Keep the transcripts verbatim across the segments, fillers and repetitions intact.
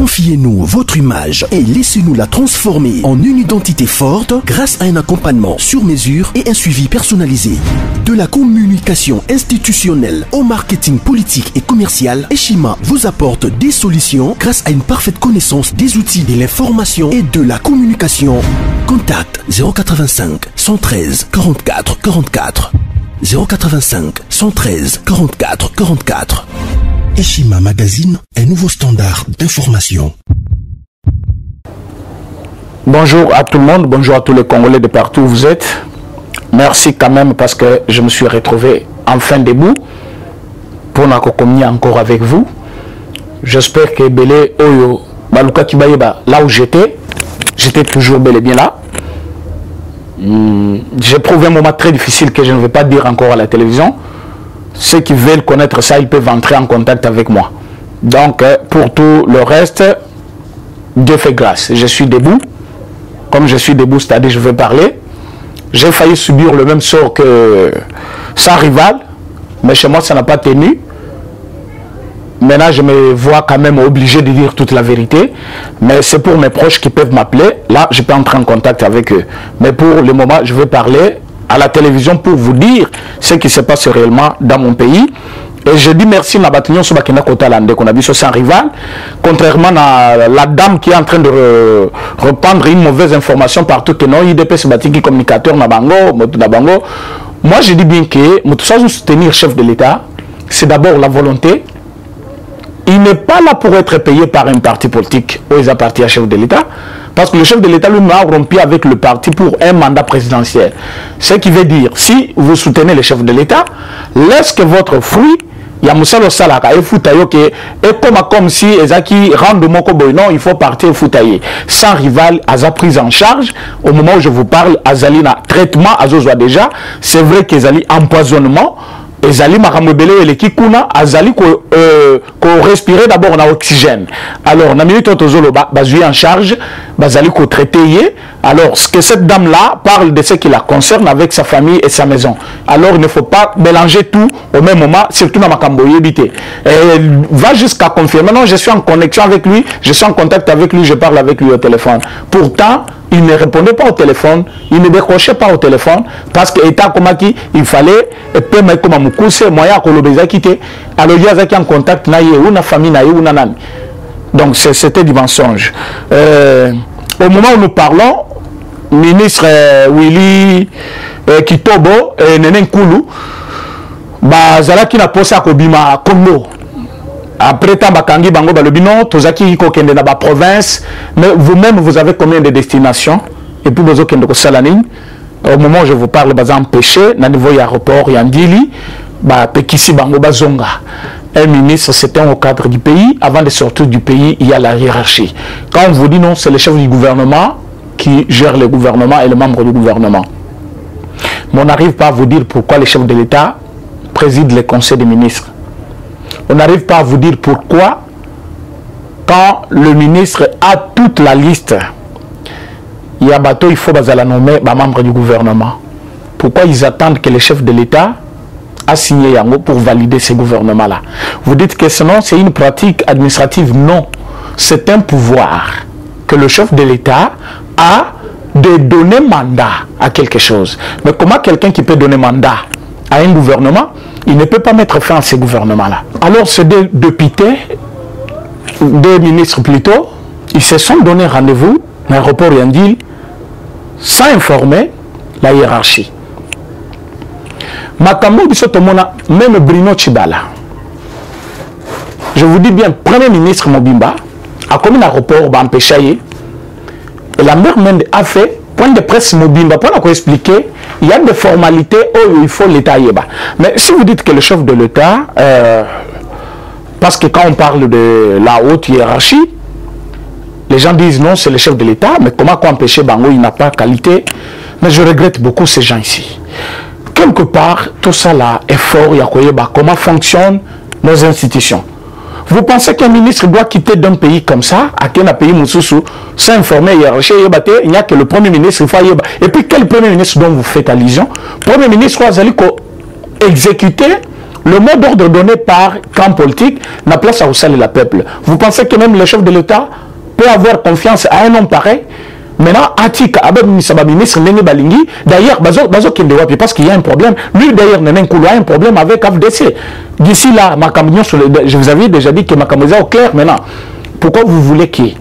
Confiez-nous votre image et laissez-nous la transformer en une identité forte grâce à un accompagnement sur mesure et un suivi personnalisé. De la communication institutionnelle au marketing politique et commercial, Eshima vous apporte des solutions grâce à une parfaite connaissance des outils de l'information et de la communication. Contact zéro quatre-vingt-cinq cent treize quarante-quatre quarante-quatre. zéro quatre-vingt-cinq cent treize quarante-quatre quarante-quatre. Eshima Magazine, un nouveau standard d'information. Bonjour à tout le monde, bonjour à tous les Congolais de partout où vous êtes. Merci quand même parce que je me suis retrouvé enfin debout pour nous communier encore avec vous. J'espère que Belé Oyo, Baluka Kibayeba, là où j'étais, j'étais toujours bel et bien là. J'ai prouvé un moment très difficile que je ne vais pas dire encore à la télévision. Ceux qui veulent connaître ça, ils peuvent entrer en contact avec moi. Donc, pour tout le reste, Dieu fait grâce. Je suis debout. Comme je suis debout, c'est-à-dire je vais parler. J'ai failli subir le même sort que sans rival, mais chez moi, ça n'a pas tenu. Maintenant, je me vois quand même obligé de dire toute la vérité. Mais c'est pour mes proches qui peuvent m'appeler. Là, je peux entrer en contact avec eux. Mais pour le moment, je vais parler à la télévision pour vous dire ce qui se passe réellement dans mon pays. Et je dis merci à Batignon Sobakina Kotalande qu'on a vu sans rival, contrairement à la dame qui est en train de re, reprendre une mauvaise information partout que non, I D P se bâtit qui communicateur Nabango, Nabango. Moi je dis bien que tout ça soutenir le chef de l'État, c'est d'abord la volonté. Il n'est pas là pour être payé par un parti politique ou il appartient à chef de l'État. Parce que le chef de l'État lui a rompu avec le parti pour un mandat présidentiel. Ce qui veut dire, si vous soutenez le chef de l'État, laisse que votre fruit, il y a Moussalo Salaka et Foutayo qui est comme, comme si Ezaki rende Moko non, il faut partir Foutaye. Sans rival, Aza prise en charge. Au moment où je vous parle, Azali na traitement, Azozwa déjà. C'est vrai qu'Azali empoisonnement. Ezali maramobele et l'équikuna azali ko euh, ko respirer d'abord on a oxygène. Alors na minute tozolo bazui en charge bazali ko traiter. Alors ce que cette dame là parle de ce qui la concerne avec sa famille et sa maison. Alors il ne faut pas mélanger tout au même moment, surtout dans makambo yebité. Elle va jusqu'à confirmer non, je suis en connexion avec lui, je suis en contact avec lui, je parle avec lui au téléphone. Pourtant il ne répondait pas au téléphone, il ne décrochait pas au téléphone parce que état comme qui il fallait payer comme mukuse moyen kolobeza quitter. Alors il y a qui en contact na ye ou na famille na ye ou na nani. Donc c'était du mensonge. Euh, au moment où nous parlons, ministre euh, Willy euh, Kitobo et Nenen Koulou bah zala qui n'a pas ça kobima Congo. Après tant bakangi bango balobino tozaki ko kende na ba province, mais vous-même vous avez combien de destinations et puis vous kende ko salanine. Au moment où je vous parle bas empêché na niveau aéroport yandili ba pekisi bango bazonga. Un ministre c'est un au cadre du pays, avant de sortir du pays il y a la hiérarchie. Quand on vous dit non, c'est le chef du gouvernement qui gère le gouvernement et les membres du gouvernement. Mais on n'arrive pas à vous dire pourquoi le chef de l'État préside le conseil des ministres. On n'arrive pas à vous dire pourquoi, quand le ministre a toute la liste, il y a bateau, il faut la nommer les membres du gouvernement. Pourquoi ils attendent que le chef de l'État a signé Yango pour valider ce gouvernement-là? Vous dites que sinon, c'est une pratique administrative. Non, c'est un pouvoir que le chef de l'État a de donner mandat à quelque chose. Mais comment quelqu'un qui peut donner mandat à un gouvernement, il ne peut pas mettre fin à ce gouvernement-là? Alors, ces deux députés, deux ministres plutôt, ils se sont donné rendez-vous à l'aéroport Yandil sans informer la hiérarchie. Makambo Bissotomona, même Bruno Tshibala. Je vous dis bien, Premier ministre Mobimba a commis un aéroport Bampéchaye et la mère Mende a fait point de presse Mobimba pour expliquer. Il y a des formalités où il faut l'État yéba. Mais si vous dites que le chef de l'État, euh, parce que quand on parle de la haute hiérarchie, les gens disent non, c'est le chef de l'État, mais comment empêcher Bango, il n'a pas qualité. Mais je regrette beaucoup ces gens ici. Quelque part, tout ça là est fort, comment fonctionnent nos institutions. Vous pensez qu'un ministre doit quitter d'un pays comme ça, à quel pays Moussoussou, sans informer hiérarchie, il n'y a que le Premier ministre. Et puis quel Premier ministre dont vous faites allusion? Premier ministre, vous allez exécuter Le mot d'ordre donné par camp politique n'a place à Oussal et la peuple. Vous pensez que même le chef de l'État peut avoir confiance à un homme pareil? Maintenant, Atika, Abab Misaba ministre Nene Balingi, d'ailleurs, Bazo Kendewapi, parce qu'il y a un problème. Lui, d'ailleurs, Nene Koulou a un problème avec A F D C. D'ici là, Makamignon, je vous avais déjà dit que Makamouza au clair maintenant. Pourquoi vous voulez qu'il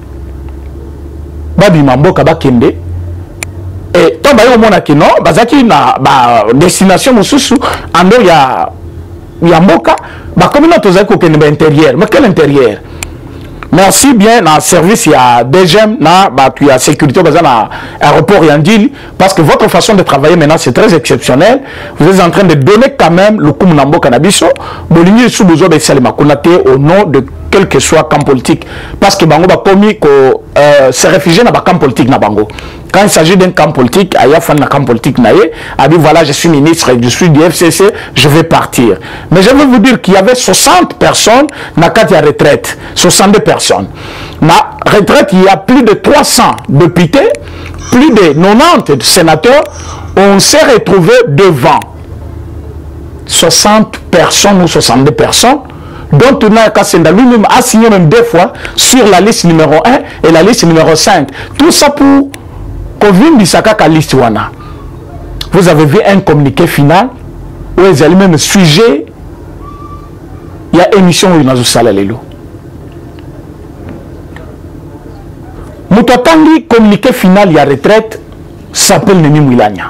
Babi Mambo Kaba Kende et tant que mon aki non, bazaki na ba destination mususu ando ya ya mboka ba communauté zako kende ba intérieur. Mais quel intérieur? Merci bien dans service il y a D G M na ba tu ya sécurité bazana na aéroport Yandil parce que votre façon de travailler maintenant c'est très exceptionnel. Vous êtes en train de donner quand même le coup na mboka na biso bolingi sous besoin de salima konate au nom de quel que soit camp politique parce que bango ba komi ko euh, se réfugier na ba camp politique na bango. Quand il s'agit d'un camp politique, aya fan na camp politique naé, a dit voilà je suis ministre, je suis du F C C, je vais partir. Mais je veux vous dire qu'il y avait soixante personnes na Katia retraite, soixante-deux personnes. Na retraite il y a plus de trois cents députés, plus de quatre-vingt-dix sénateurs, on s'est retrouvé devant soixante personnes ou soixante-deux personnes. Donc Touna Kassenda lui-même a signé même deux fois sur la liste numéro un et la liste numéro cinq. Tout ça pour Kovin Bissaka liste wana. Vous avez vu un communiqué final où ils allaient même sujet. Il y a émission où il y a Salalelo. Moutotangi communiqué final, il y a retraite, s'appelle Nemi Mouilania.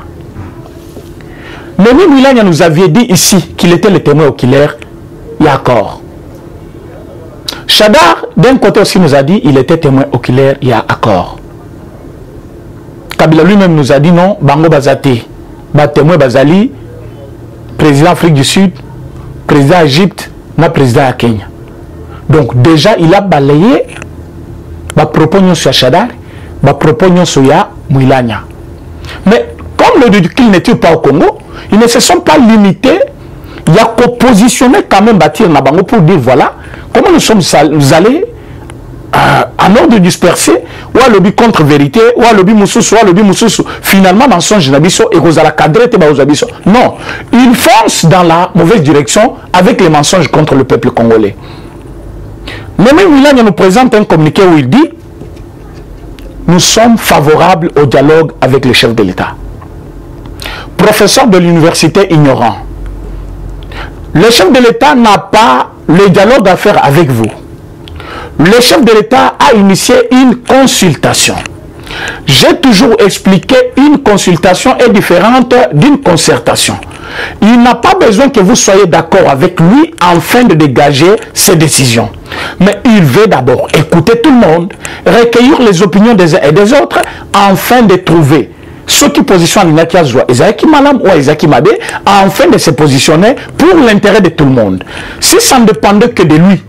Nemi Mouilania nous avait dit ici qu'il était le témoin oculaire, il y a accord. Chadar, d'un côté aussi, nous a dit il était témoin oculaire, il y a accord. Kabila lui-même nous a dit non, Bango Bazate, ba témoin Bazali, président Afrique du Sud, président Égypte, na président à Kenya. Donc déjà, il a balayé ba proposition sur Chadar, ba proposition sur ya Mouilania. Mais comme le ridicule n'était pas au Congo, ils ne se sont pas limités. Il y a qu'au positionner quand même bâtir Nabango pour dire voilà comment nous sommes nous allés euh, en ordre dispersé ou à lobby contre vérité ou à lobby moussous ou à lobby moussous finalement dans son génabiso et aux à la cadrette et aux abisso. Non, ils foncent dans la mauvaise direction avec les mensonges contre le peuple congolais. Mais même là, il nous présente un communiqué où il dit nous sommes favorables au dialogue avec les chefs de l'État. Professeur de l'université ignorant. Le chef de l'État n'a pas le dialogue à faire avec vous. Le chef de l'État a initié une consultation. J'ai toujours expliqué une consultation est différente d'une concertation. Il n'a pas besoin que vous soyez d'accord avec lui afin de dégager ses décisions. Mais il veut d'abord écouter tout le monde, recueillir les opinions des uns et des autres afin de trouver ceux qui positionnent l'Inakia Zoua, Ezaki Malam ou Ezaki Mabe, afin de se positionner pour l'intérêt de tout le monde. Si ça ne dépendait que de lui,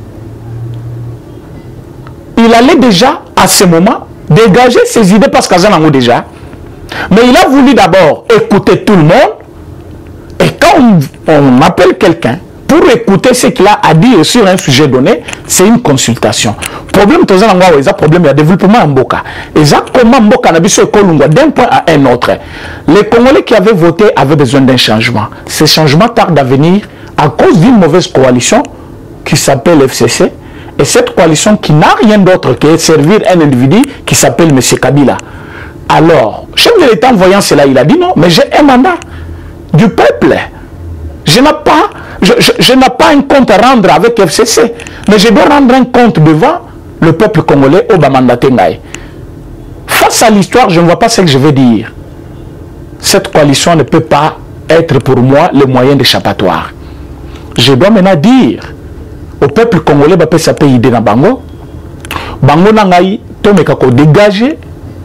il allait déjà, à ce moment, dégager ses idées parce qu'il en a déjà. Mais il a voulu d'abord écouter tout le monde. Et quand on, on appelle quelqu'un pour écouter ce qu'il a à dire sur un sujet donné, c'est une consultation. Problème, tout ça, il y a problème de développement en Mboka. Et ça, comment Mboka n'a pas d'un point à un autre. Les Congolais qui avaient voté avaient besoin d'un changement. Ce changement tarde à venir à cause d'une mauvaise coalition qui s'appelle F C C. Et cette coalition qui n'a rien d'autre que servir un individu qui s'appelle M. Kabila. Alors, chef de l'État en voyant cela, il a dit non, mais j'ai un mandat du peuple. Je n'ai pas, je, je, je n'ai pas un compte à rendre avec F C C, mais je dois rendre un compte devant le peuple congolais au Bamanda Tengaï. Face à l'histoire, je ne vois pas ce que je veux dire. Cette coalition ne peut pas être pour moi le moyen d'échappatoire. Je dois maintenant dire au peuple congolais, bah, ça peut aider dans Bango. Bango nangaï, tomeka ko dégager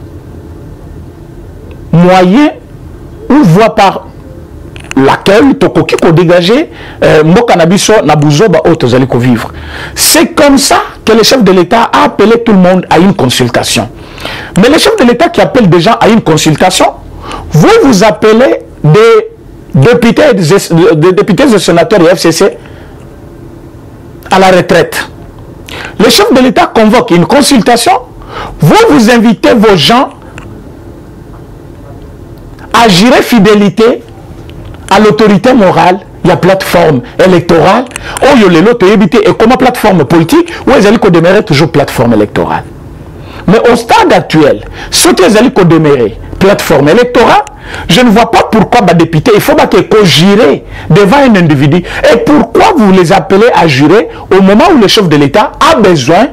moyen ou voie par laquelle tokoki ko dégager mboka na biso na buzoba otozali ko vivre. C'est comme ça que le chef de l'État a appelé tout le monde à une consultation. Mais le chef de l'État qui appelle des gens à une consultation, vous vous appelez des députés, des, des députés et sénateurs du F C C à la retraite. Le chef de l'État convoque une consultation, vous vous invitez vos gens à jurer fidélité à l'autorité morale, il y a plateforme électorale, oh, il y a les lots et comment plateforme politique, où ils allaient demeurer toujours plateforme électorale. Mais au stade actuel, ceux qui allaient demeurer plateforme électorale, je ne vois pas pourquoi les députés, il faut qu'ils jurent devant un individu. Et pourquoi vous les appelez à jurer au moment où le chef de l'État a besoin,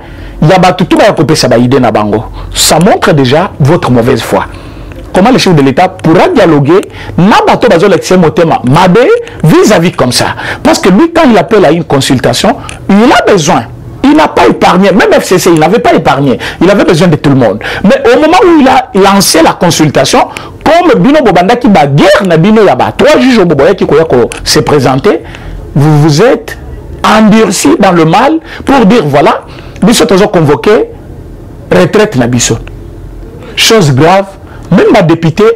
ça montre déjà votre mauvaise foi. Comment le chef de l'État pourra dialoguer vis-à-vis comme ça. Parce que lui, quand il appelle à une consultation, il a besoin. Il n'a pas épargné, même F C C, il n'avait pas épargné. Il avait besoin de tout le monde. Mais au moment où il a lancé la consultation, comme Bino Bobanda qui bat guerre, na Bino Yaba, trois juges au Boboya qui s'est présenté, vous vous êtes endurci dans le mal pour dire voilà, Bissot a convoqué retraite na Bissot. Chose grave, même les députés,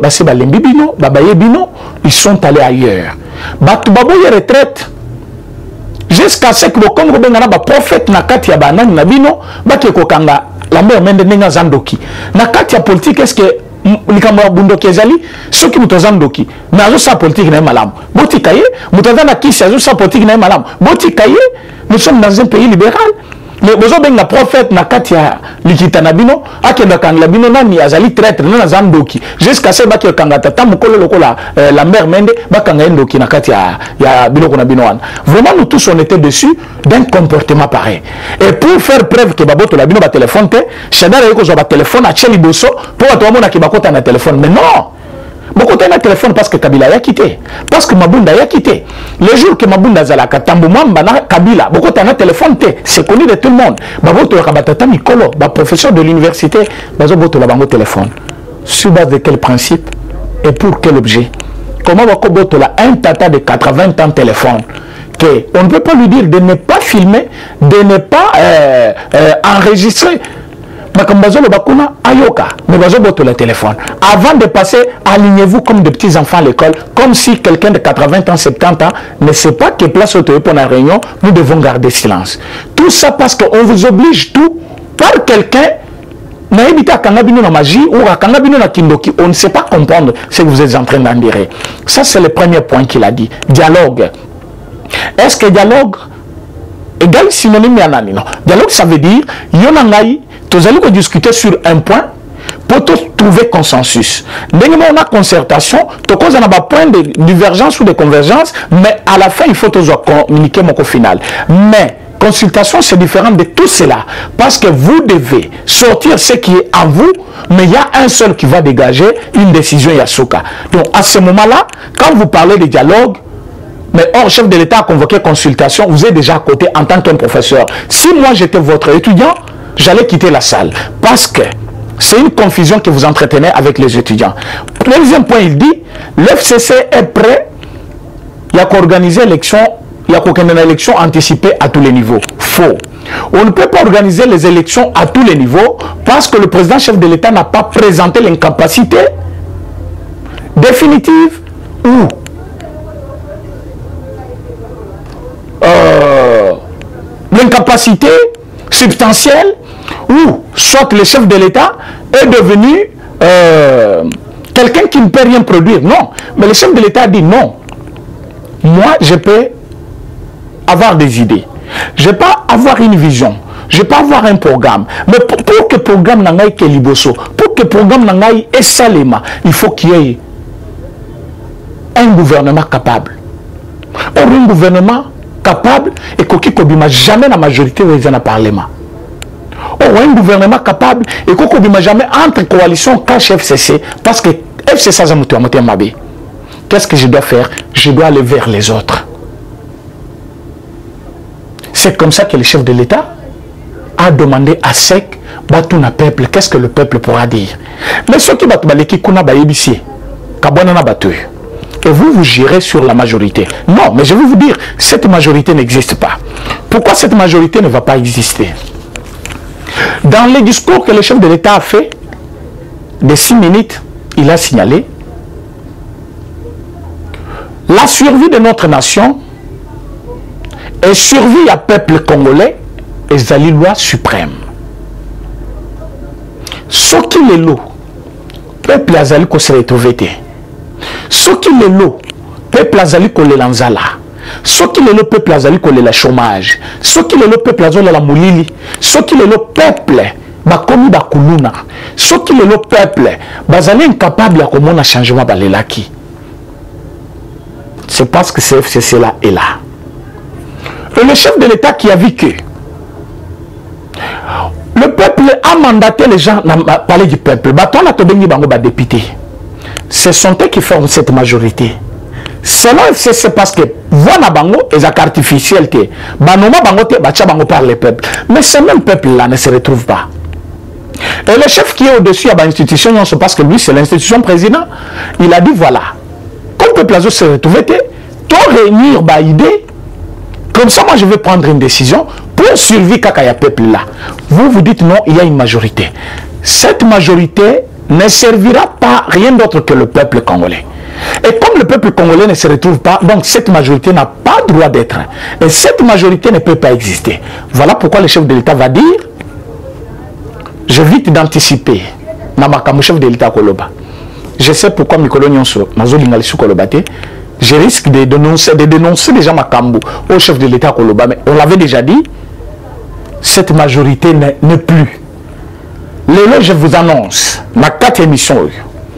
ils sont allés ailleurs. Batubaboye retraite. Jusqu'à ce que le Congo benga na prophète na kati ya banani na bino baki kokanga la mère mende nenga zandoki na kati ya politique est-ce que likambo ya bundoki ezali soki muto zandoki mais azo sa politique na malamu boti kaye muto na kisi azo sa politique na malamu boti kaye nous sommes dans un pays libéral. Mais besoin d'un prophète na katia likita na bino akenda kangla bino nani azali traître na zandoki jusqu'à ce baki kanga tata mukolo lokola la mère mende bakanga endoki na katia ya bino na bino wana. Vraiment nous tous on était dessus d'un comportement pareil. Et pour faire preuve que baboto la bino ba téléphone te chadara yeko zo ba téléphone a cheli boso pour to mona ki bakota na téléphone. Mais non. Beaucoup de téléphone parce que Kabila a quitté. Parce que Mabunda a quitté. Le jour que Mabunda Zalaka, Tamboumamba, Kabila, beaucoup de téléphone, c'est connu de tout le monde. Baboto Rabatata Mikolo, professeur de l'université, Bazoboto Labango téléphone. Sur base de quel principe et pour quel objet? Comment Bakoboto a un tata de quatre-vingts ans téléphone? Que on ne peut pas lui dire de ne pas filmer, de ne pas euh, euh, enregistrer. Le téléphone. Avant de passer, alignez-vous comme des petits enfants à l'école, comme si quelqu'un de quatre-vingts ans, soixante-dix ans ne sait pas quelle place au pour la réunion, nous devons garder silence. Tout ça parce qu'on vous oblige tout par quelqu'un. On ne sait pas comprendre ce que vous êtes en train d'en dire. Ça, c'est le premier point qu'il a dit. Dialogue. Est-ce que dialogue égal synonyme à nani? Non. Dialogue, ça veut dire yonangai. Nous allons discuter sur un point pour trouver consensus. Dès que on a concertation, on a un point de divergence ou de convergence, mais à la fin, il faut communiquer mon final. Mais consultation, c'est différent de tout cela. Parce que vous devez sortir ce qui est en vous, mais il y a un seul qui va dégager une décision Yasuka. Donc à ce moment-là, quand vous parlez de dialogue, mais or, chef de l'État a convoqué consultation, vous êtes déjà à côté en tant qu'un professeur. Si moi j'étais votre étudiant, j'allais quitter la salle parce que c'est une confusion que vous entretenez avec les étudiants. Le deuxième point, il dit, l'F C C est prêt, il y a qu'à organiser l'élection, il y a qu'à une élection anticipée à tous les niveaux. Faux. On ne peut pas organiser les élections à tous les niveaux parce que le président chef de l'État n'a pas présenté l'incapacité définitive ou euh, l'incapacité substantielle ou soit le chef de l'État est devenu euh, quelqu'un qui ne peut rien produire. Non. Mais le chef de l'État dit non. Moi, je peux avoir des idées. Je peux avoir une vision. Je peux avoir un programme. Mais pour, pour que le programme n'aille que liboso, pour que le programme n'aille et salema, il faut qu'il y ait un gouvernement capable. Or, un gouvernement capable et qu'il n'y ait jamais la majorité dans le Parlement. Or, un gouvernement capable et qu'il n'y ait jamais entre coalition cache F C C parce que F C C a moté Mabé. Qu'est-ce que je dois faire? Je dois aller vers les autres. C'est comme ça que le chef de l'État a demandé à sec, Batouna peuple, qu'est-ce que le peuple pourra dire? Mais ce qui va qui kuna ba yebisi, kabonana batu. Et vous, vous gérez sur la majorité. Non, mais je vais vous dire, cette majorité n'existe pas. Pourquoi cette majorité ne va pas exister? Dans les discours que le chef de l'État a fait, de six minutes, il a signalé la survie de notre nation et survie à peuple congolais est la loi suprême. Ce qui est l'eau, peuple azali ko se retrouver. Ce qui est l'eau, peuple azali ko le lanzala. Ce qui est le peuple azali ko le chômage, ce qui est le peuple azali la moulili, ce qui est le peuple bakomi bakuluna, ce qui est le peuple bazali incapable à comment un changement balelaki. C'est parce que C F C C là est là. Et le chef de l'État qui a vu que le peuple a mandaté les gens à parler du peuple. Baton a tobengi bango ba député. Ce sont eux qui forment cette majorité. Selon F C C, parce que voilà bango est artificiel te. Banoma bango te bacha bango par le peuple. Mais ce même peuple là ne se retrouve pas. Et le chef qui est au-dessus à l'institution, parce que lui c'est l'institution président, il a dit voilà. Comme le peuple se retrouve, tout réunir ba idée. Comme ça, moi je vais prendre une décision pour survivre quand il y a peuple là. Vous vous dites non, il y a une majorité. Cette majorité ne servira pas rien d'autre que le peuple congolais. Et comme le peuple congolais ne se retrouve pas, donc cette majorité n'a pas droit d'être. Et cette majorité ne peut pas exister. Voilà pourquoi le chef de l'État va dire, j'évite d'anticiper. Namakamu chef de l'État Koloba. Je sais pourquoi Mikolo Nyonso, Mazolingali Kolobate, je risque de dénoncer, de dénoncer déjà Makambu au chef de l'État Koloba. Mais on l'avait déjà dit, cette majorité n'est plus. Là, je vous annonce, ma quatre émissions,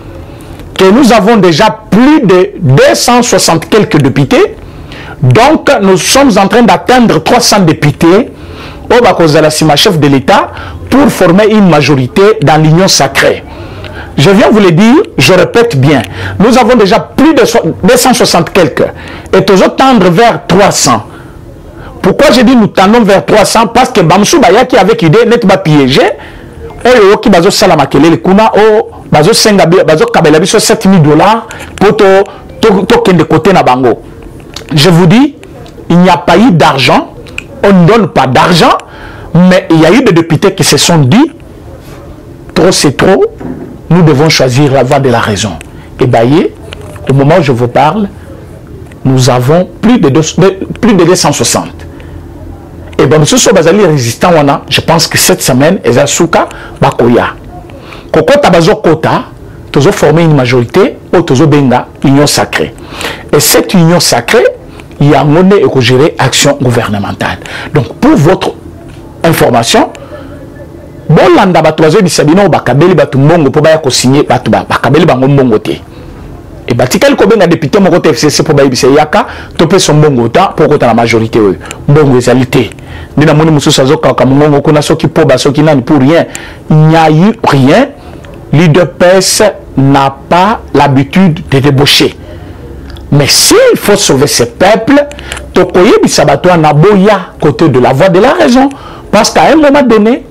que nous avons déjà plus de deux cent soixante quelques députés. Donc, nous sommes en train d'atteindre trois cents députés au Bakozala-Sima, chef de l'État, pour former une majorité dans l'union sacrée. Je viens vous le dire, je répète bien, nous avons déjà plus de deux cent soixante quelques et nous tendre vers trois cents. Pourquoi je dis nous tendons vers trois cents? Parce que Bamsou Bayaki avec idée n'est pas piégé. Oyo qui bazo salama kelele kuna o bazo senga bazo kabela biso sept mille dollars pour to to kende côté na bango. Je vous dis, il n'y a pas eu d'argent, on ne donne pas d'argent, mais il y a eu des députés qui se sont dit trop c'est trop, nous devons choisir la voie de la raison. Et baillé, au moment où je vous parle, nous avons plus de, deux, de, plus de deux cent soixante. Et bien, ce sont les résistants, je pense que cette semaine, ils ont souka bakoya. Koko tabazo kota, ils ont formé une majorité, ils ont benga union sacrée. Et cette union sacrée, il y a monnaie et que gérer action gouvernementale. Donc, pour votre information, bon landa batoazo bisabino bakabeli batumbongo pour baya ko signer batuba bakabeli bango mbongo te. Et batikali ko benga député moko F C C pour bayibisa yaka topé son mbongo ta pour kota la majorité oyo mbongo ezalité. Ndina moni mususu azoka ka mbongo kuna soki po ba soki nani pour rien. Il n'y a eu rien. L'U D P S n'a pas l'habitude de débaucher. Mais s'il faut sauver ce peuple, tokoye bisabato na boya côté de la voie de la raison parce qu'à un moment donné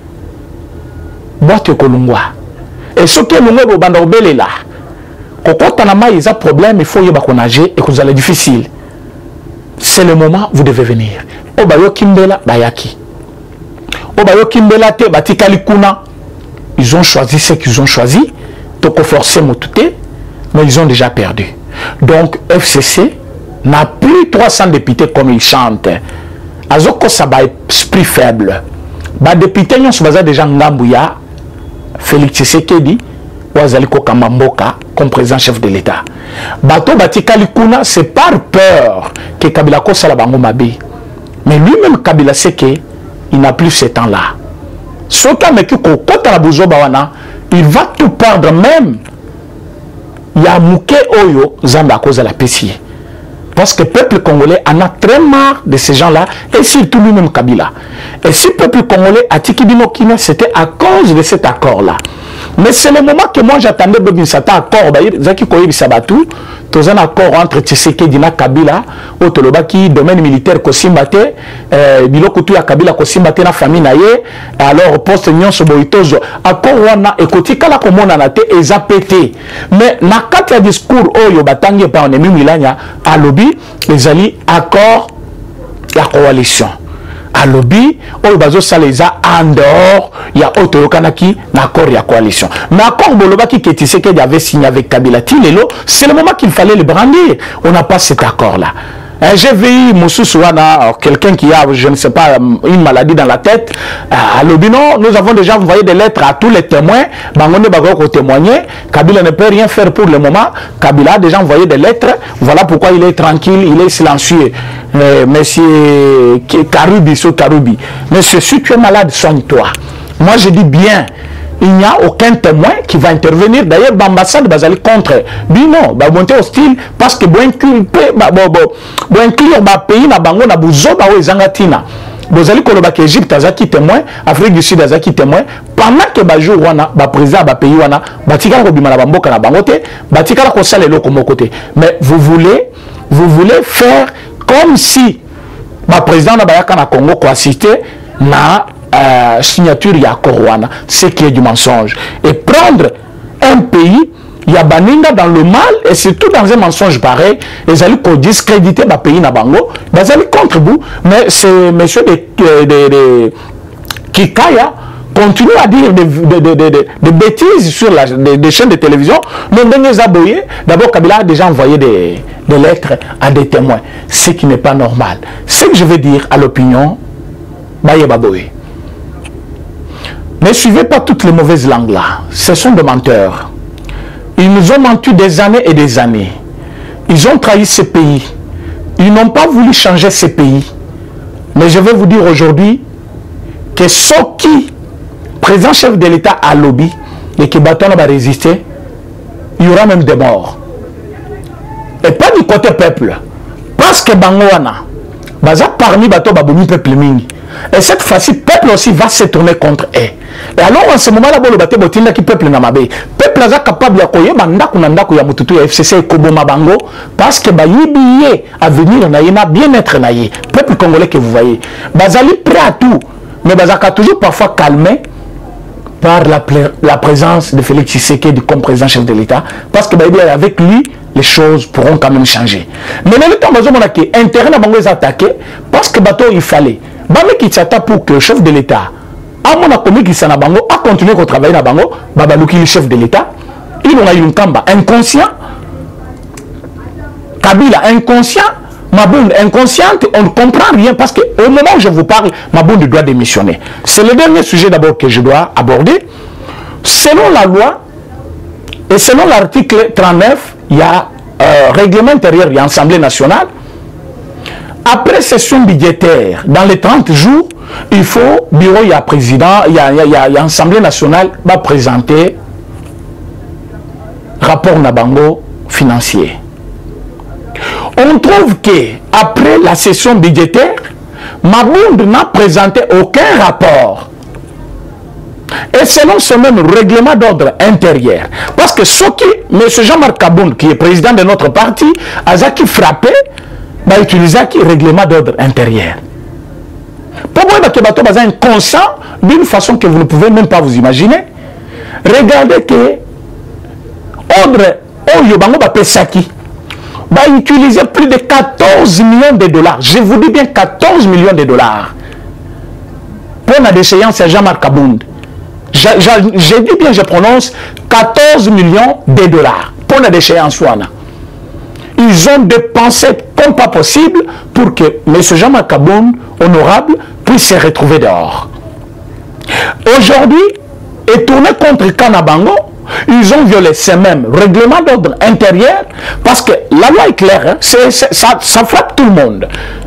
boîte kolungwa. Et ce qui est le monde banda obele là. Quand on a mal, il y a un problème, il faut y avoir nager et que vous allez difficile. C'est le moment où vous devez venir. Obayo Kimbela Bayaki. Obayo Kimbela Te Batikali Kuna. Ils ont choisi ce qu'ils ont choisi. Donc forcer Motute, mais ils ont déjà perdu. Donc F C C n'a plus trois cents députés comme ils chantent. Azoko Saba esprit faible. Ba députés nous sommes déjà Ngambouya. Félix Tshisekedi Wazaliko Kamamboka comme président chef de l'État. Bato Batikali Kuna, c'est par peur que Kabila Kosala Bango Mabe. Mais lui-même Kabila sait qu'il n'a plus ce temps-là. Sota Meku Kota la Bouzo Bawana, il va tout perdre même. Il y a Mouké Oyo Zamba cause à la P C I. Parce que le peuple congolais en a très marre de ces gens-là, et surtout lui-même Kabila. Et si le peuple congolais a Tikibino Kina, c'était à cause de cet accord-là. Mais c'est le moment que moi j'attendais de cet accord, Zaki Koyebi Sabatou, tous un accord entre Tshisekedi et Kabila, au Tolobaki, domaine militaire Kosimbate, Bilokutu ya Kabila Kosimbate na famille naye, alors poste Nyon Soboitozo, accord wana ekoti kala komona na te eza pété. Mais na kati ya discours oyo batangi pa on emi milanya à lobby, les alliés accord la coalition. À lobby, au bazo saleza en dehors, il y a autre kanaki l'accord de la coalition. Mais accord Bolobaki qui Tshisekedi avait signé avec Kabila Tilelo, c'est le moment qu'il fallait le brandir. On n'a pas cet accord là. Un G V I, Moussouana, quelqu'un qui a, je ne sais pas, une maladie dans la tête, à l'Obino, nous avons déjà envoyé des lettres à tous les témoins. Bangonde Bagoko témoigner. Kabila ne peut rien faire pour le moment. Kabila a déjà envoyé des lettres. Voilà pourquoi il est tranquille, il est silencieux. Euh, monsieur Karubi, sur Karubi. Monsieur, si tu es malade, soigne-toi. Moi, je dis bien. Il n'y a aucun témoin qui va intervenir. D'ailleurs, l'ambassade va aller contre. Mais non, va monter hostile parce que bon inculper, bon inclure le pays na bango na buzo ba we zangatina. Vous allez koloba que Égypte azaki témoin, Afrique du Sud azaki témoin. Pendant que ba jour wana, ba président ba pays wana, ba tikala ko bimala bamboka na bangote, ba tikala ko sale loko mokote. Mais vous voulez, vous voulez faire comme si ba président na bayaka na Congo ko assister na Euh, signature ya Korwana, ce qui est du mensonge. Et prendre un pays, il y a Baninga dans le mal, et surtout dans un mensonge pareil, ils allaient discréditer le pays na bango, ils allaient contre vous, mais c'est monsieur de, de, de, de Kikaya continue à dire des de, de, de, de, de bêtises sur la, des de chaînes de télévision. D'abord, Kabila a déjà envoyé des, des lettres à des témoins, ce qui n'est pas normal. Ce que je veux dire à l'opinion, Baye Baboye. Ne suivez pas toutes les mauvaises langues là. Ce sont des menteurs. Ils nous ont menti des années et des années. Ils ont trahi ce pays. Ils n'ont pas voulu changer ce pays. Mais je vais vous dire aujourd'hui que ceux qui, président chef de l'État à lobby, et qui Baton va résister, il y aura même des morts. Et pas du côté peuple. Parce que Bangoana, Baza parmi Bato Babouni peuple mingi. Et cette fois-ci, le peuple aussi va se tourner contre eux. Et alors, en ce moment-là, le peuple qui peuple n'a pas. Le peuple est capable de faire des F C C et Koboma Bango parce que billet à venir na bien-être na le peuple congolais que vous voyez. Bazali prêt à tout, mais Bazaka toujours parfois calmé par la, la présence de Félix Tshisekedi comme président chef de l'État parce que avec lui, les choses pourront quand même changer. Mais le temps que l'intérêt de Bango est attaqué parce que bateau il fallait. Bamé qui s'attaque pour que le chef de l'État, à mon commis qui s'en a bango, a continué à travailler dans Bango, Babalouki le chef de l'État, il a eu un kamba inconscient, Kabila inconscient, Mabound inconsciente, on ne comprend rien parce que au moment où je vous parle, Mabound doit démissionner. C'est le dernier sujet d'abord que je dois aborder. Selon la loi et selon l'article trente-neuf, il y a euh, règlement intérieur, il y a Assemblée nationale. Après session budgétaire, dans les trente jours, il faut, bureau, il y a président, il y a, il y a, il y a Assemblée nationale, va présenter rapport Nabango financier. On trouve que après la session budgétaire, Mabound n'a présenté aucun rapport. Et selon ce même règlement d'ordre intérieur, parce que ce qui, M. Jean-Marc Kabound, qui est président de notre parti, a qui frappé, va utiliser le règlement d'ordre intérieur. Pour moi, il y a un conscient d'une façon que vous ne pouvez même pas vous imaginer. Regardez que l'ordre Oyobango Pesaki va utiliser plus de quatorze millions de dollars. Je vous dis bien quatorze millions de dollars. Pour la déchéance à Jean-Marc Kabound. J'ai dit bien, je prononce quatorze millions de dollars. Pour la déchéance. Ils ont dépensé comme pas possible pour que M. Jean-Marc Kabound, honorable, puisse se retrouver dehors. Aujourd'hui, et tourné contre Kanabango, ils ont violé ces mêmes règlements d'ordre intérieur parce que la loi est claire, hein, c'est, c'est, ça, ça frappe tout le monde.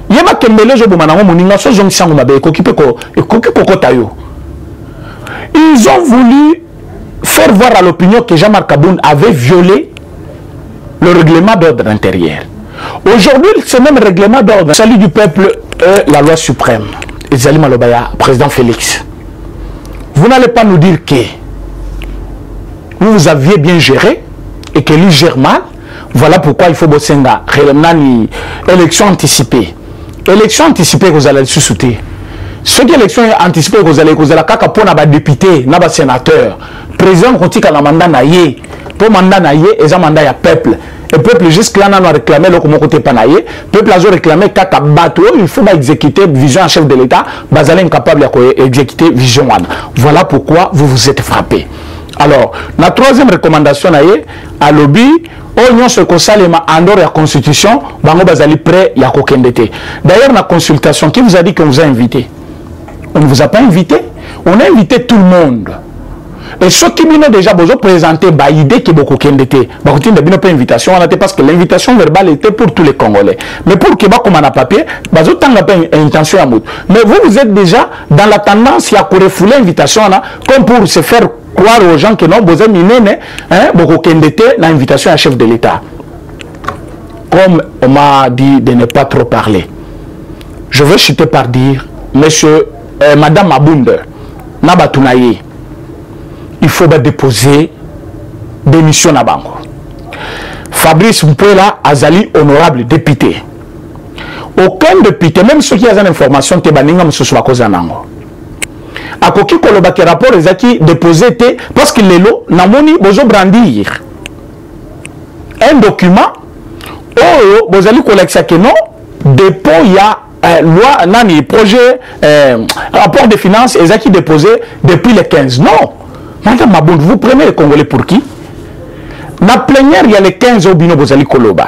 Ils ont voulu faire voir à l'opinion que Jean-Marc Kabound avait violé le règlement d'ordre intérieur. Aujourd'hui, ce même règlement d'ordre, salut du peuple, est la loi suprême. Ezali Malobaya, président Félix. Vous n'allez pas nous dire que vous, vous aviez bien géré et que lui gère mal. Voilà pourquoi il faut bosser une élection anticipée. Élection anticipée que vous allez sous-souter. Ce qui est élection anticipée que vous allez vous allez kaka pour na député, na sénateur, président continue à mandat naïe, pour mandat naïe et un mandat ya peuple. Et peuple jusque là n'a réclamé le comment côté pas naïe, peuple a réclamé kaka bateau, il faut exécuter vision en chef de l'État, bazalé incapable d'exécuter vision one. Voilà pourquoi vous vous êtes frappé. Alors, la troisième recommandation, à lobby, on se consalema en dehors de la constitution, bango bazali prêt ya kokendete. D'ailleurs, la consultation, qui vous a dit qu'on vous a invité? On ne vous a pas invité. On a invité tout le monde. Et ceux qui viennent déjà vous présenter bah idée qui beaucoup kendete. Bah routine de bien pas invitation, on a parce que l'invitation verbale était pour tous les Congolais. Mais pour que bah comme on a papier, bah autant n'a pas intention à mout. Mais vous vous êtes déjà dans la tendance à refouler l'invitation là, comme pour se faire croire aux gens que non, vous avez miné, hein, beaucoup kendete l'invitation à chef de l'État. Comme on m'a dit de ne pas trop parler. Je veux chuter par dire, monsieur, euh, madame Mabunde, Nabatunaye. Il faut déposer démission à Bango. Fabrice Mpouela Azali, honorable député. Aucun député, même ceux qui ont des informations, te baninga msusu bakoza nango. Akoki koloba ke rapport ezaki déposé te parce que lelo namoni bozo brandir un document oyo bozali kolekisa ke non dépôt ya euh, loi nani projet euh, rapport de finances ezaki déposé depuis le quinze. Non. Madame Mabunde, vous prenez les Congolais pour qui? La plénière, il y a les quinze au bino bozali koloba.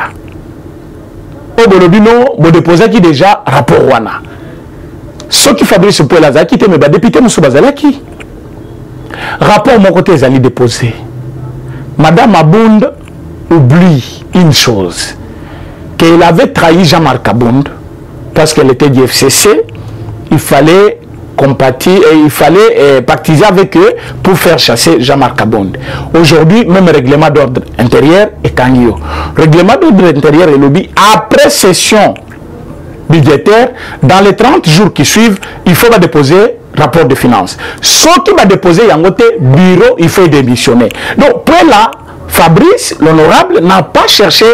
Au bolobino, vous déposez qui déjà rapport wana. Ceux qui fabriquent ce point-là, qui te me bat député Moussou Bazalaki. Rapport mon côté, ils allaient déposer. Madame Mabunde oublie une chose. Qu'elle avait trahi Jean-Marc Kabund parce qu'elle était du F C C. Il fallait compatir et il fallait euh, pactiser avec eux pour faire chasser Jean-Marc Kabonde. Aujourd'hui, même règlement d'ordre intérieur est Kangio. Règlement d'ordre intérieur et lobby, après session budgétaire, dans les trente jours qui suivent, il faut déposer rapport de finances. Ce qui va déposer Yangote, bureau, il faut démissionner. Donc, pour là, Fabrice, l'honorable, n'a pas cherché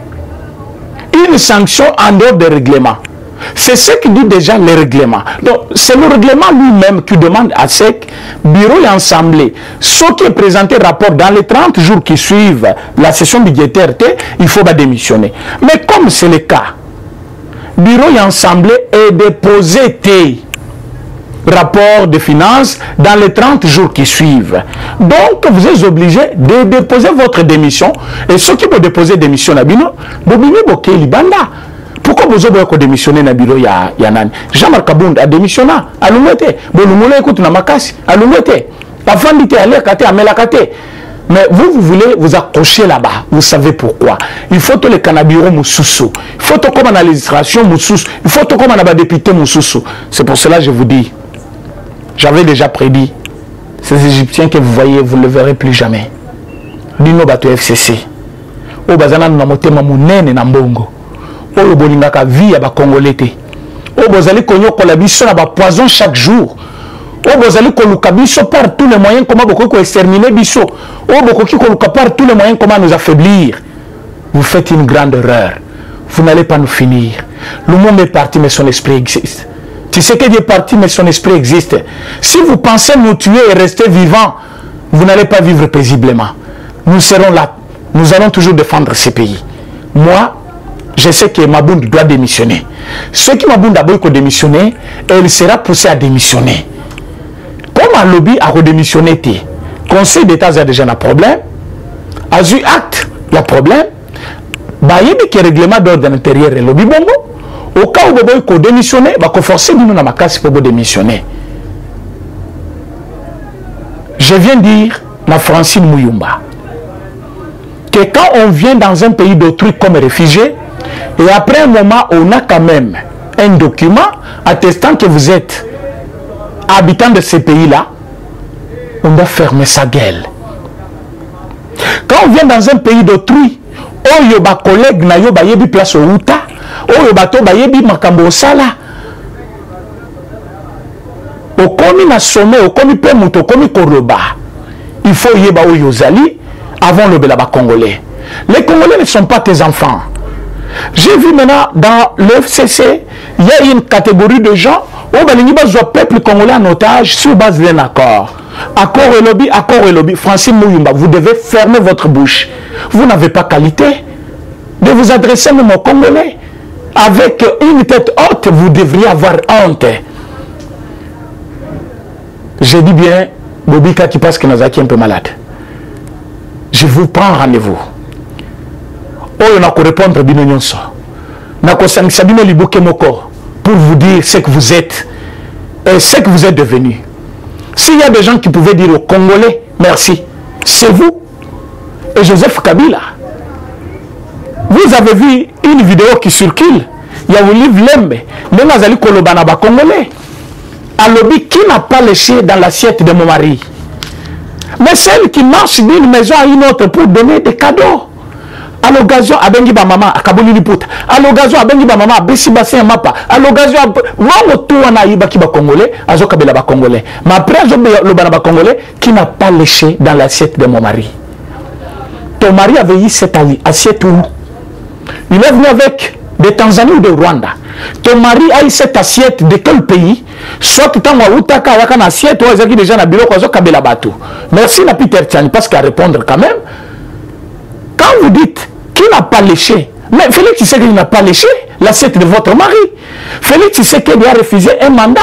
une sanction en dehors des règlements. C'est ce que dit déjà le règlement. Donc, c'est le règlement lui-même qui demande à S E C, bureau et assemblée, ce qui est présenté rapport dans les trente jours qui suivent la session budgétaire, il faut démissionner. Mais comme c'est le cas, bureau et assemblée est déposé rapport de finances dans les trente jours qui suivent. Donc, vous êtes obligé de déposer votre démission. Et ceux qui vont déposer démission, vous avez Libanda. Pourquoi vous avez démissionné dans le bureau ya Yanan? Jean-Marc Kabund a démissionné. À l'Umete. Bolumule écoute na makasi. À l'Umete. La femme dit à l'air à Melakate. Mais vous, vous voulez vous accrocher là-bas. Vous savez pourquoi. Il faut que le cannabiro moussoussou. Il faut que comme en administration moussoussou. Il faut que comme en député moussoussou. C'est pour cela que je vous dis. J'avais déjà prédit. Ces Égyptiens que vous voyez, vous ne le verrez plus jamais. Dino bato F C C. O bazana na motema munene na mbongo. Oyo bolingaka vie ya ba Congolais te. Oyo bozali konyokola biso na ba poison chaque jour. Oyo bozali koluka biso par tous les moyens comment boko ko exterminer biso. Oyo boko ki koluka par tous les moyens comment nous affaiblir. Vous faites une grande erreur. Vous n'allez pas nous finir. Le monde est parti mais son esprit existe. Tu sais que Dieu est parti mais son esprit existe. Si vous pensez nous tuer et rester vivants, vous n'allez pas vivre paisiblement. Nous serons là. Nous allons toujours défendre ces pays. Moi, je sais que Mabunde doit démissionner. Ceux qui Mabunde d'abord démissionner, elle sera poussée à démissionner. Comme un lobby a redémissionné, le Conseil d'État a déjà un problème. A eu acte, il y a problème. Il y a un règlement d'ordre intérieur et lobby bongo. Au cas où il faut démissionner, il faut forcer à casse pour démissionner. Je viens dire à Francine Mouyumba que quand on vient dans un pays d'autrui comme réfugié, et après un moment, on a quand même un document attestant que vous êtes habitant de ce pays-là, on doit fermer sa gueule. Quand on vient dans un pays d'autrui, oh yo ba collègue na yo ba yebi place au Outa, oh yo bato ba yebi makambo sala. Au komi na sommet, au komi pe muto, au komi koroba. Il faut yeba o yozali avant le belaba congolais. Les Congolais ne sont pas tes enfants. J'ai vu maintenant dans le F C C, il y a une catégorie de gens où le peuple congolais en otage sur base d'un accord. Accord et lobby, accord et lobby. Francine Mouyumba, vous devez fermer votre bouche. Vous n'avez pas qualité de vous adresser même aux Congolais. Avec une tête haute, vous devriez avoir honte. Je dis bien, Bobika qui pense que Nazaki est un peu malade. je vous prends rendez-vous. Oh, on a qu'à répondre bino nyonso. Na ko sangisa bino libuke moko pour vous dire ce que vous êtes et ce que vous êtes devenu. S'il y a des gens qui pouvaient dire aux Congolais merci, c'est vous et Joseph Kabila. Vous avez vu une vidéo qui circule. Il y a Olive Lembe, Nenazali Kolobanaba Congolais. À lobby qui n'a pas léché dans l'assiette de mon mari. Mais celle qui marche d'une maison à une autre pour donner des cadeaux. À l'occasion, à Bengi Bamama, à Kabuli Liputa. À l'occasion, à Bengi Bamama, à Bessi Bassin Mapa. À l'occasion, à tout en Aïba qui va Congolais, à Zokabela Congolais. Mais après, le Banaba Congolais qui n'a pas léché dans l'assiette de mon mari. Ton mari avait eu cette assiette où il est venu avec de Tanzanie ou de Rwanda. Ton mari a eu cette assiette de quel pays? Soit tu t'en vas où t'as une assiette, ou est-ce déjà na bureau quoi Kabela Batou. Merci na Peter Tchani parce qu'à répondre quand même. Quand vous dites qui n'a pas léché, mais Félix Tshisekedi n'a pas léché l'assiette de votre mari. Félix Tshisekedi a refusé un mandat.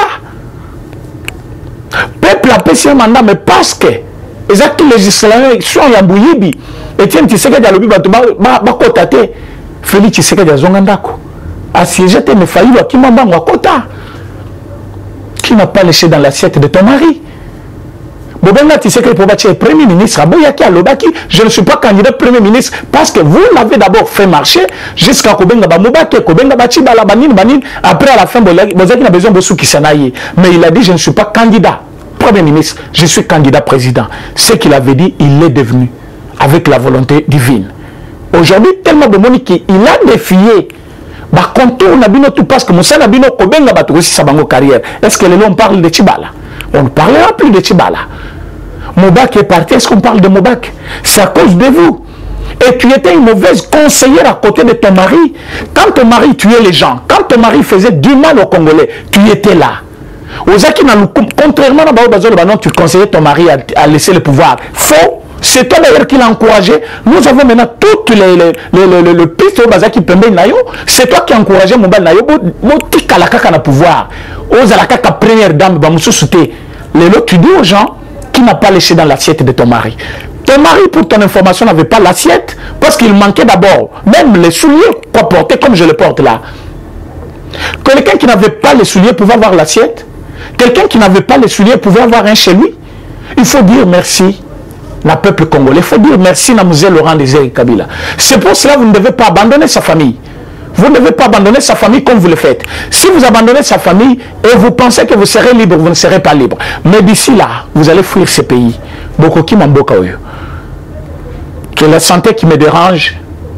Peuple a payé un mandat, mais parce que les législations sont yambouyibi. Etienne Tshisekedi a lobby ba kotate. Félix Tshisekedi a zongandako. Assiégé te me failli qui m'a bango kota. Qui n'a pas léché dans l'assiette de ton mari. Bobenga Tshisekedi pour bâtir premier ministre, Aboyaki Alobaki, je ne suis pas candidat premier ministre parce que vous l'avez d'abord fait marcher jusqu'à Kobenga Bamobake, Kobenga Bachi Balabanin, Banin, après à la fin, Bozaki n'a besoin de Bosou qui s'en aille. Mais il a dit je ne suis pas candidat premier ministre, je suis candidat président. Ce qu'il avait dit, il l'est devenu avec la volonté divine. Aujourd'hui, tellement de monde qu'il a défié. Bah, contour Nabino tout parce que Moussa Nabino Kobenga Batou aussi sa bango carrière. Est-ce que les gens parlent de Tchibala? On ne parlera plus de Tchibala. Mobak est parti, est-ce qu'on parle de Mobak? C'est à cause de vous. Et tu étais une mauvaise conseillère à côté de ton mari. Quand ton mari tuait les gens, quand ton mari faisait du mal aux Congolais, tu étais là. Contrairement à tu conseillais ton mari à, à laisser le pouvoir. Faux. C'est toi d'ailleurs qui l'a encouragé. Nous avons maintenant toutes les, les, les, les, les, les pistes au bazar qui permettent Nayo. C'est toi qui as encouragé mon bal Nayo. Tu as la caca na pouvoir. Ose la caca première dame, les lots, tu dis aux gens qui n'a pas léché dans l'assiette de ton mari. Ton mari, pour ton information, n'avait pas l'assiette parce qu'il manquait d'abord même les souliers qu'on portait comme je le porte là. Quelqu'un qui n'avait pas les souliers pouvait avoir l'assiette. Quelqu'un qui n'avait pas les souliers pouvait avoir un chez lui. Il faut dire merci. Le peuple congolais, il faut dire merci à Moussé Laurent Désiré Kabila. C'est pour cela que vous ne devez pas abandonner sa famille. Vous ne devez pas abandonner sa famille comme vous le faites. Si vous abandonnez sa famille et vous pensez que vous serez libre, vous ne serez pas libre. Mais d'ici là, vous allez fuir ce pays. Bokoki Mamboka Oyo. Que la santé qui me dérange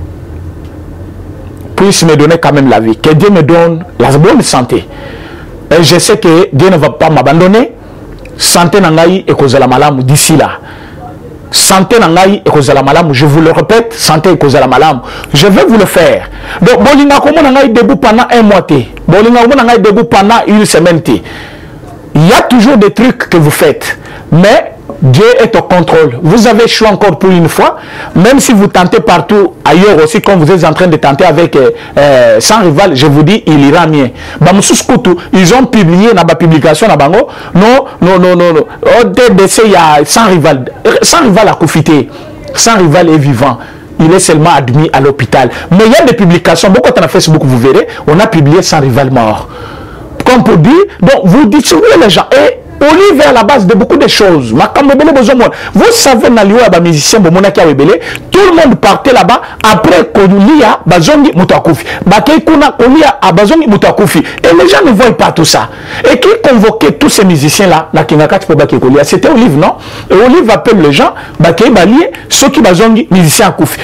puisse me donner quand même la vie. Que Dieu me donne la bonne santé. Et je sais que Dieu ne va pas m'abandonner. Santé Nangaï et Kozala Malam d'ici là. Santé Nangaï et Kozala Malam, je vous le répète, santé et Kozala Malam, je vais vous le faire. Donc, Bolinga Komo Nangaï debout pendant un mois. Bolinga Komo Nangaï debout pendant une semaine. Il y a toujours des trucs que vous faites, mais Dieu est au contrôle. Vous avez choisi encore pour une fois, même si vous tentez partout ailleurs aussi, comme vous êtes en train de tenter avec euh, euh, sans rival, je vous dis, il ira mieux. Ils ont publié dans la publication, non, non, non, non, non. Au D D C, il y a sans rival. Sans rival a profité. Sans rival est vivant. Il est seulement admis à l'hôpital. Mais il y a des publications, beaucoup dans Facebook, vous verrez, on a publié sans rival mort. Comme pour dire, donc vous distribuez les gens. Et Olive est à la base de beaucoup de choses. Vous savez, les musiciens, tout le monde partait là-bas après Kolia, Bazongi, Moutakufi. Et les gens ne voient pas tout ça. Et qui convoquait tous ces musiciens-là, c'était Olive, non? Et Olive appelle les gens, ceux qui Bazongi, musiciens Koufi.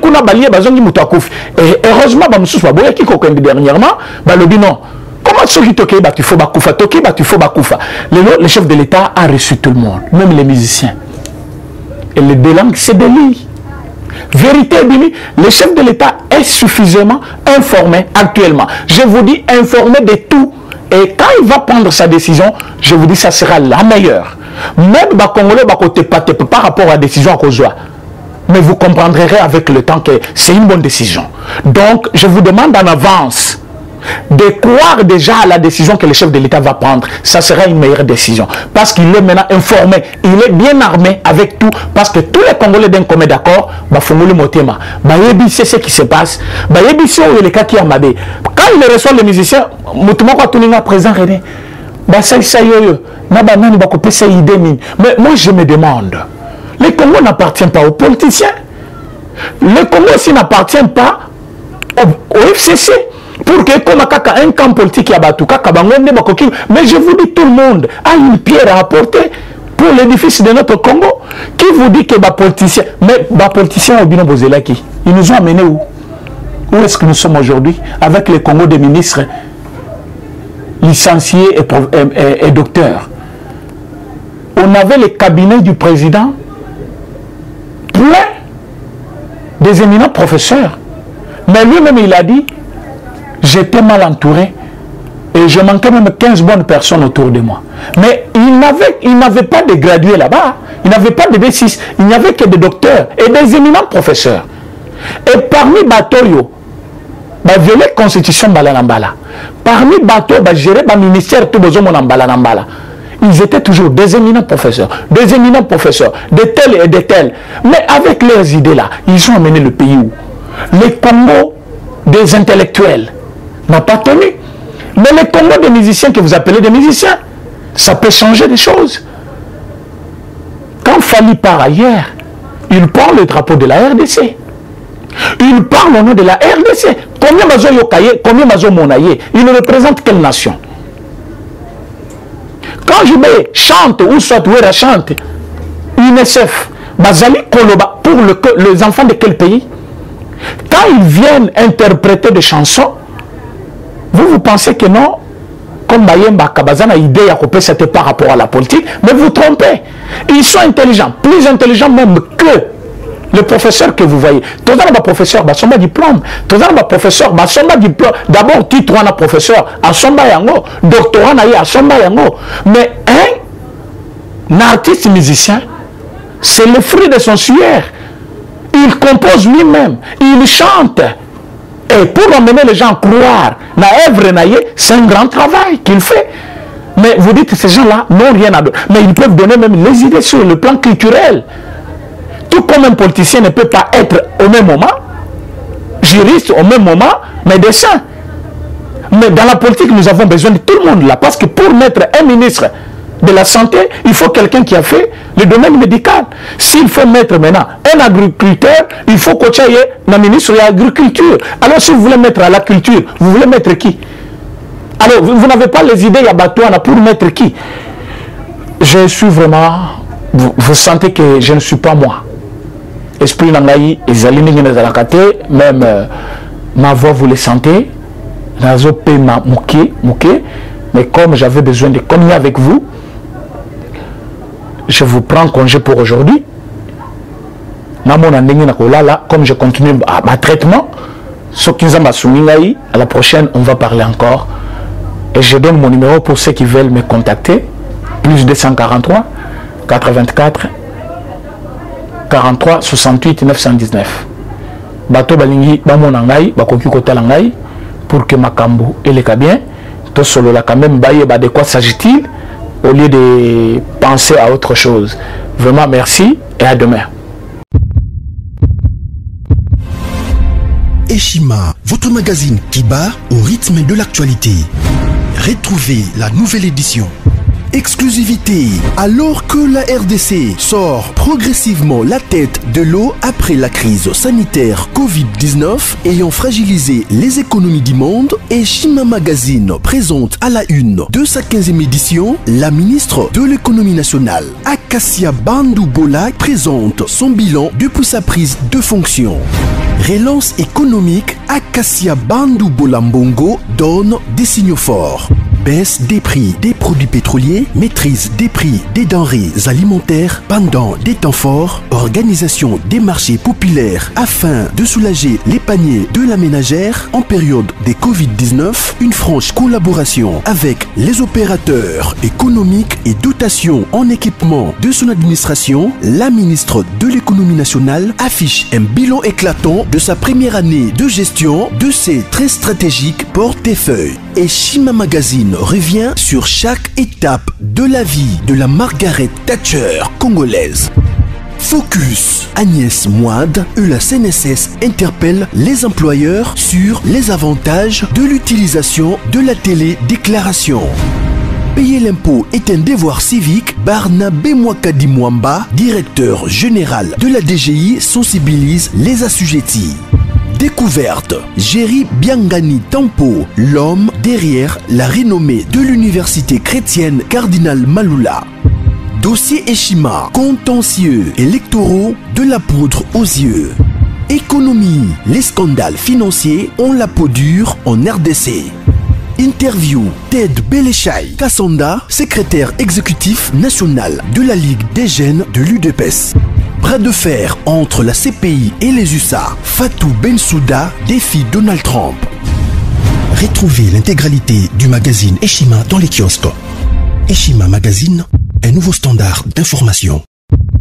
Et heureusement, dernièrement, non. Comment ceux qui toquent, tu faut bakoufa, toquer, tu faut bakoufa. Le chef de l'État a reçu tout le monde, même les musiciens. Et les deux langues, c'est des lits. Vérité, le chef de l'État est suffisamment informé actuellement. Je vous dis informé de tout. Et quand il va prendre sa décision, je vous dis ça sera la meilleure. Même les Congolais, par rapport à la décision à Kozwa. Mais vous comprendrez avec le temps que c'est une bonne décision. Donc, je vous demande en avance. de croire déjà à la décision que le chef de l'État va prendre, ça sera une meilleure décision. Parce qu'il est maintenant informé, il est bien armé avec tout, parce que tous les Congolais d'un commun d'accord, Bafongoli Motema, Bayebi c'est ce qui se passe, Bayebi c'est où les cas qui a mabé. Quand il reçoit les musiciens, Motema quoi tout le monde présent René, bah ça ça yo, Nabanani Bakopé ça idée mine. Mais moi je me demande, le Congo n'appartient pas aux politiciens, le Congo aussi n'appartient pas au, au F C C. Pour que comme un camp politique y a battu, mais je vous dis tout le monde a une pierre à apporter pour l'édifice de notre Congo. Qui vous dit que les politiciens, mais les politiciens au Bino Bozelaki, ils nous ont amenés où? Où est-ce que nous sommes aujourd'hui avec les Congo des ministres licenciés et, et, et docteurs? On avait le cabinet du président plein des éminents professeurs. Mais lui-même, il a dit, j'étais mal entouré et je manquais même quinze bonnes personnes autour de moi. Mais il n'avait il n'avait pas de gradués là-bas, il n'avait pas de B six, il n'y avait que des docteurs et des éminents professeurs. Et parmi Batoyo, bah violer la constitution Balanambala, parmi Bato, bah gérer le ministère tout besoin Balanambala, ils étaient toujours des éminents professeurs, des éminents professeurs, de tels et de tels. Mais avec leurs idées là, ils ont amené le pays où les Congo des intellectuels n'a pas tenu. Mais les Congo des musiciens que vous appelez des musiciens, ça peut changer des choses. Quand Fali part ailleurs, il prend le drapeau de la R D C. Il parle au nom de la R D C. Combien Mazo Yokaye, combien Mazo Monaye, il représente quelle nation? Quand je mets chante ou soit Ouera chante, U N I C F, Bazali Koloba, pour le, les enfants de quel pays? Quand ils viennent interpréter des chansons, vous, vous pensez que non, comme Bayemba Kabazana, idée à couper, c'était par rapport à la politique, mais vous trompez. Ils sont intelligents, plus intelligents même que le professeur que vous voyez. Tous les professeurs, ils ont un diplôme. Tous les professeurs, ils ont un diplôme. D'abord, titre, on a professeur, à Somba Yango, doctorat, à Somba Yango. Mais un, un artiste musicien, c'est le fruit de son sueur. Il compose lui-même, il chante. Et pour emmener les gens à croire, c'est un grand travail qu'il fait. Mais vous dites que ces gens-là n'ont rien à donner. Mais ils peuvent donner même les idées sur le plan culturel. Tout comme un politicien ne peut pas être au même moment, juriste au même moment, médecin. Mais dans la politique, nous avons besoin de tout le monde là. Parce que pour mettre un ministre de la santé, il faut quelqu'un qui a fait le domaine médical. S'il faut mettre maintenant un agriculteur, il faut qu'il y ait un ministre de l'agriculture. Alors si vous voulez mettre à la culture, vous voulez mettre qui? Alors vous, vous n'avez pas les idées à Batouana pour mettre qui? Je suis vraiment... Vous, vous sentez que je ne suis pas moi. Esprit Nangaï, même euh, ma voix, vous le sentez. Mais comme j'avais besoin de communier avec vous, je vous prends congé pour aujourd'hui. Comme je continue à ma traitement, à la prochaine, on va parler encore. Et je donne mon numéro pour ceux qui veulent me contacter. Plus deux cent quarante-trois, quatre-vingt-quatre, quarante-trois, soixante-huit, neuf cent dix-neuf. Bato balingi, bamonangai, bakoki kotalangai, pour que Makambo et les bien. Tout solo là quand même, de quoi s'agit-il au lieu de penser à autre chose. Vraiment merci et à demain. Eshima, votre magazine qui bat au rythme de l'actualité. Retrouvez la nouvelle édition. Exclusivité, alors que la R D C sort progressivement la tête de l'eau après la crise sanitaire Covid dix-neuf ayant fragilisé les économies du monde, Eshima Magazine présente à la une de sa quinzième édition la ministre de l'économie nationale, Acacia Bandou Bola, présente son bilan depuis sa prise de fonction. Relance économique, Acacia Bandou Bola Mbongo donne des signaux forts. Baisse des prix des produits pétroliers, maîtrise des prix des denrées alimentaires pendant des temps forts, organisation des marchés populaires afin de soulager les paniers de la ménagère en période de Covid dix-neuf, une franche collaboration avec les opérateurs économiques et dotation en équipement de son administration, la ministre de l'économie nationale affiche un bilan éclatant de sa première année de gestion de ces très stratégiques portefeuille. Eshima Magazine revient sur chaque étape de la vie de la Margaret Thatcher congolaise. Focus. Agnès Moide et la C N S S interpellent les employeurs sur les avantages de l'utilisation de la télédéclaration. Payer l'impôt est un devoir civique. Barnabé Mwakadi Mwamba, directeur général de la D G I, sensibilise les assujettis. Découverte. Jerry Biangani Tampo, l'homme derrière la renommée de l'université chrétienne Cardinal Malula. Dossier Eshima, contentieux électoraux de la poudre aux yeux. Économie, les scandales financiers ont la peau dure en R D C. Interview, Ted Belechai Kassonda, secrétaire exécutif national de la Ligue des jeunes de l'U D P S. Bras de fer entre la C P I et les U S A. Fatou Bensouda défie Donald Trump. Retrouvez l'intégralité du magazine Eshima dans les kiosques. Eshima Magazine, un nouveau standard d'information.